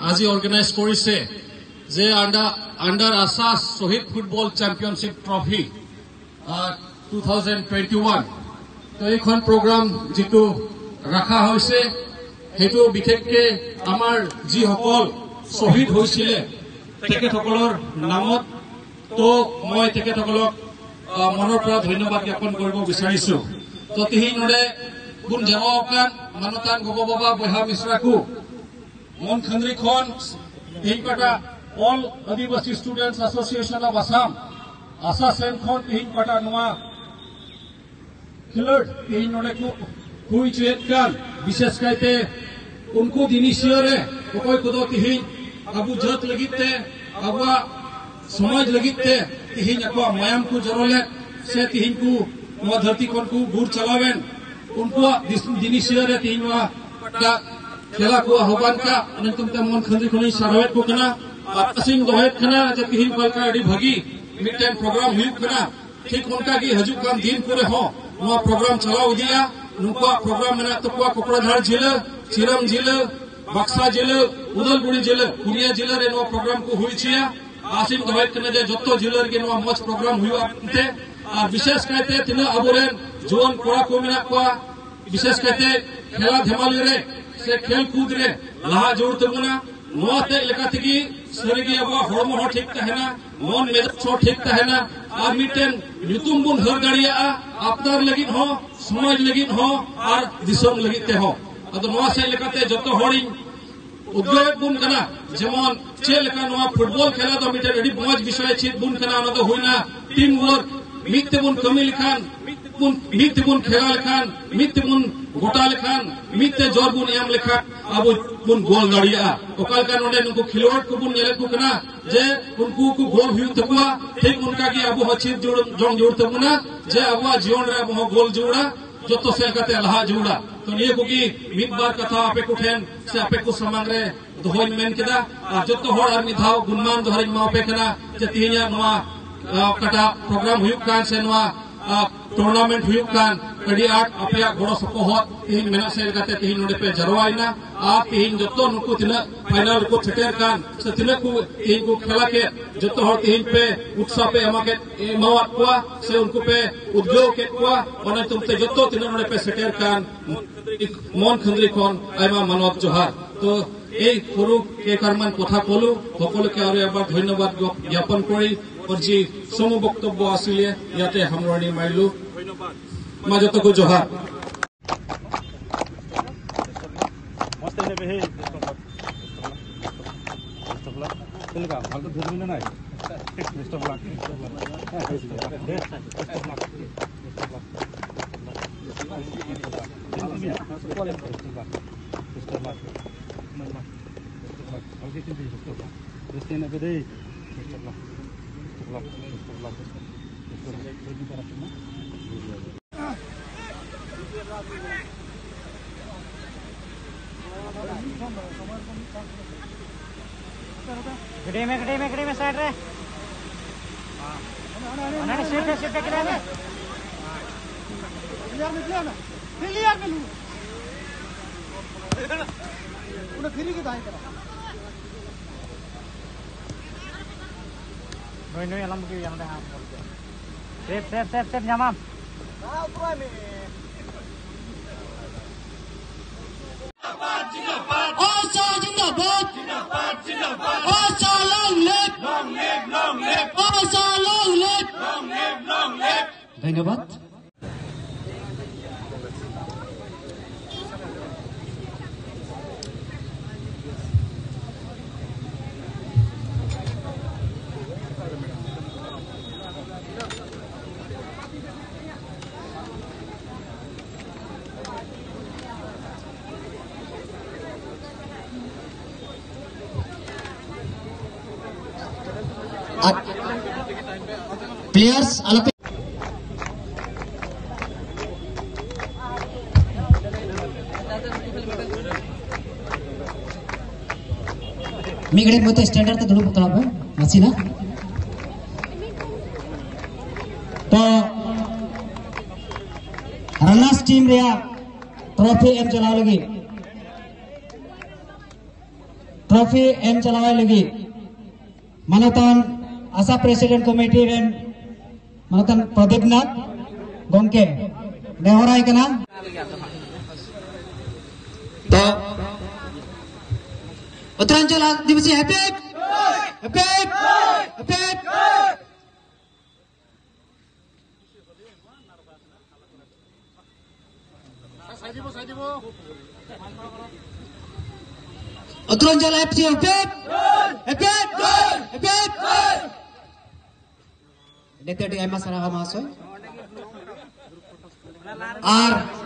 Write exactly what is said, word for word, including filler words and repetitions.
আজি অৰ্গেনাইজ কৰিছে যে আণ্ডাৰ আণ্ডাৰ আছাছ শ্বহীদ football championship trophy two thousand twenty one তো এইখন প্ৰগ্ৰাম যিটো ৰখা হৈছে সেইটো বিশেষকৈ আমাৰ যিসকল শ্বহীদ হৈছিলে তেখেতসকলৰ নামত তো মই তেখেতসকলক মনৰ পৰা ধন্যবাদ জ্ঞাপন কৰিব বিচাৰিছো। তো তিহিনৰে গুণ জেৱাকান মানতান গব বাবা বহা মিশ্ৰাকু মন খন্দ্ৰিখন তিহিনপাটা all Adivasi students association of Assam আশা সেনখন তিহিনপাটা নোয়া खिलड़ तीन हुई चुत कान विशेष कायते उनको दिनिशियरे अकय को तिहिन अबु जत लगिते अबुआ समाज लगिते तिहिन अकवा मायाम को जरोले से तिहिन को नवा धरती कोन को गुर चलावेन उनको दिनिशियरे तिहिन वा का खेला को आह्वान का अनंतम ते मन खंद्री खनि सारवेट को कना असिंग दोहेत कना जे तिहिन कलका अडी भगी मिटेन प्रोग्राम हुई कना ठीक उनका की हजू कान दिन पूरे हो नवा प्रोग्राम चलाव दिया नुका प्रोग्राम में तकुआ कोकराझार जिले चिरम जिले बक्सा जिले उदलगुड़ी जिले पुरिया जिले रे नवा प्रोग्राम को हुई छिया आसिम दवाई कने जे जत्तो जिले के नवा मच प्रोग्राम हुआ ते आ विशेष कहते तिना अबुरेन जुवान कोड़ा को मिना को विशेष कहते खेला धमाली रे से खेल कूद रे लहा जोड़ तमुना नवा ते लेका तगी शरीर अब हड़मो हो ठीक तहना मन मेदस हो ठीक तहना और मिटेन नुतुम बुन हर दाड़िया आपदार लगिन हो समाज लगिन हो और दिसम लगिते हो अदो नवा से लेकाते जतो हड़िन उद्योग बुन कना जेमन चे लेका नवा फुटबॉल खेला दो मिटेन अडी मौज विषय छित बुन कना अना दो होइना टीम वर्क मिते बुन कमी लिखान बुन मिते बुन खेला लिखान मिते बुन गोटा लिखान मिते जोर बुन याम लिखान अब बुन गोल दाड़िया ओकाल का नोडे नुको खिलवाड़ को बुन नेले को कना जे उनको को गोल हुई तकुआ ठीक उनका की अब हचित जोड़ जोंग जोड़ तमुना जे अब जीवन रे अब गोल जोड़ा जतो से कते लहा जोड़ा तो ये को की मिद बार कथा आपे को ठेन से आपे को समांग रे दोहन मेन केदा और जतो हर आर मिधाव गुणमान दोहरिन मा पे कना जे तिहिया नवा कटा प्रोग्राम हुई कान से नवा टूर्नामेंट हुई कान कड़ी आठ अपया गोड़ो सपोहत तिहिन मेना से कते तिहिन नोडे पे जरवाइना आ तिहिन जतो नुको तिना फाइनल को छटेर कान से तिना को तिहिन को खेला के जतो हर तिहिन पे उत्साह पे अमाके एमावत कोआ से उनको पे उद्योग के कोआ और तुमते जतो तिना नोडे पे छटेर कान मन खंद्री कोन आइमा मानव जोहार तो এই সৰু কেইকাৰমান কথা কলো সকলোকে আৰু এবাৰ ধন্যবাদ জ্ঞাপন কৰি और जी समूह वक्तव्य आसिले याते हमरणी माइलु धन्यवाद মাজতকো जोहार मस्त ने बे चलगा ভালো ধরবি না নাই বেস্ট অফ লাক गड्ढे में गड्ढे में गड्ढे में साइड रे ना ना सीट सीट के में क्लियर में क्लियर में क्लियर में लू उन्हें फ्री के दाएं करा नोई नोई alam के yang dah ham safe safe safe safe nyamam ah urai me Asa Jindabad Jindabad Jindabad Asa long live long live long live Asa long live long live long live धन्यवाद players अलग मीगड़े मत standard तो दुड़ुब तलाब मसीना तो runners team रे ट्रॉफी एम चलाव लगी ट्रॉफी एम चलावाई लगी मानतान आशा प्रेसिडेंट कमेटी रेन मानतान प्रदीप नाथ गोंके नेहराय कना तो Uttaranchal Adivasi happy happy happy Uttaranchal FC happy happy happy नेते डी एम सारा महाशय और